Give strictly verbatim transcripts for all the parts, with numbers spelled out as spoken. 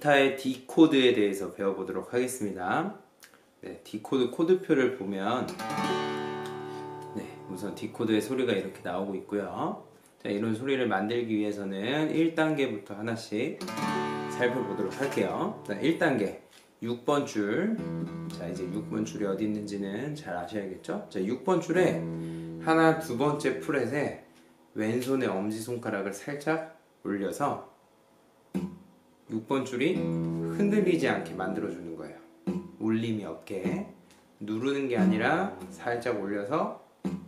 기타의 D 코드에 대해서 배워보도록 하겠습니다. 네, D 코드 코드표를 보면 네, 우선 D 코드의 소리가 이렇게 나오고 있고요. 자, 이런 소리를 만들기 위해서는 일 단계부터 하나씩 살펴보도록 할게요. 자, 일 단계 육 번 줄. 자, 이제 육 번 줄이 어디 있는지는 잘 아셔야겠죠? 자, 육 번 줄에 하나 두 번째 프렛에 왼손의 엄지손가락을 살짝 올려서 육 번 줄이 흔들리지 않게 만들어주는 거예요. 울림이 없게 누르는 게 아니라 살짝 올려서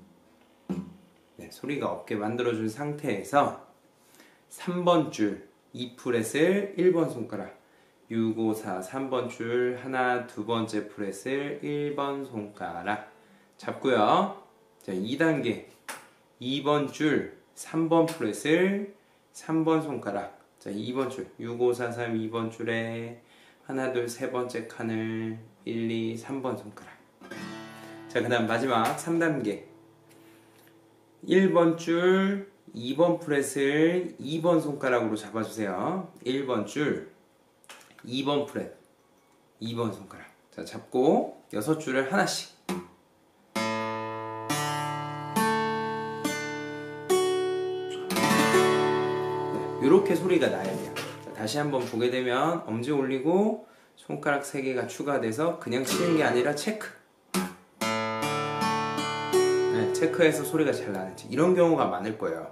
네, 소리가 없게 만들어준 상태에서 삼 번 줄 이 프렛을 일 번 손가락, 육, 오, 사, 삼 번 줄 하나 두 번째 프렛을 일 번 손가락 잡고요. 자, 이 단계 이 번 줄 삼 번 프렛을 삼 번 손가락, 자, 이 번 줄 육, 오, 사, 삼 이 번 줄에 하나, 둘, 세 번째 칸을 일, 이, 삼 번 손가락. 자, 그 다음 마지막 삼 단계 일 번 줄 이 번 프렛을 이 번 손가락으로 잡아주세요. 일 번 줄 이 번 프렛 이 번 손가락. 자, 잡고 여섯 줄을 하나씩. 네, 이렇게 소리가 나야 돼요. 자, 다시 한번 보게 되면 엄지 올리고 손가락 세 개가 추가돼서 그냥 치는 게 아니라 체크. 네, 체크해서 소리가 잘 나는지. 이런 경우가 많을 거예요.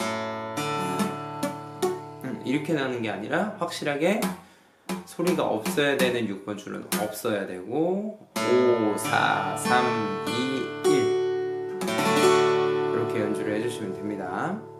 음, 이렇게 나는 게 아니라 확실하게 소리가 없어야 되는 육 번 줄은 없어야 되고 오, 사, 삼, 이, 일 이렇게 연주를 해주시면 됩니다.